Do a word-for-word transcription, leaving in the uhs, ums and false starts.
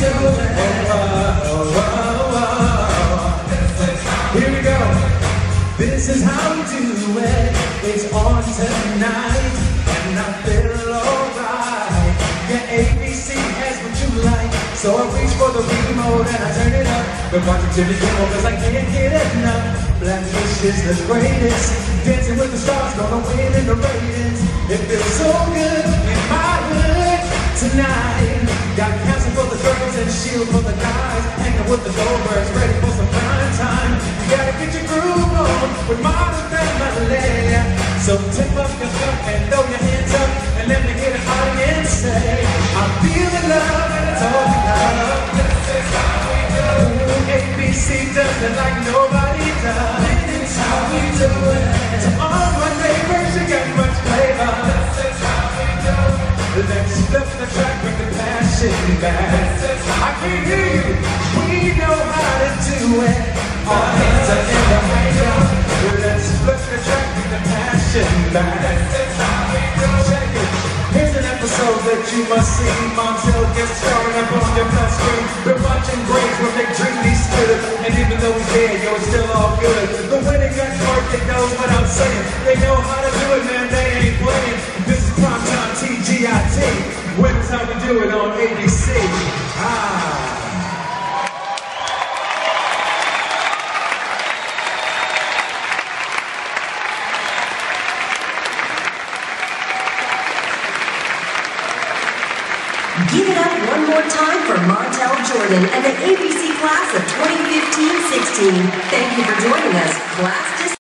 Here we go. This is how we do it. It's on tonight, and I feel alright. Yeah, A B C has what you like, so I reach for the remote and I turn it up. Been watching Jimmy Kimmel 'cause I can't get enough. Blackfish is the greatest. Dancing with the Stars, gonna win in the ratings. It feels so good in my hood tonight. Got counsel for the girls and shield for the guys. Hanging with the Goldbergs, ready for some prime time. You gotta get your groove on with Modern Family. So tip up your cup and throw your hands up and let me hear the audience say, I'm feeling love and it's all we love. This is how we do it. A B C does it like nobody does. This is how we do it. To all my neighbors, you got much flavor. This is how we do it. Let's flip the track with the passion back. I can hear you. We know how to do it. Our hands are in the air. Let's flip the track with the passion back. Check it. Here's an episode that you must see. Montel gets starring up on your flat screen. We're watching Grace when they drink these stood. And even though he's dead, yo, it's still all good. The winning got smart, they know what I'm saying. They know how to do it, man, they ain't playing. This is primetime T G I T. Winner's how we do it on A B C. Ah. Give it up one more time for Montel Jordan and the A B C class of twenty fifteen sixteen. Thank you for joining us. Class dismissed.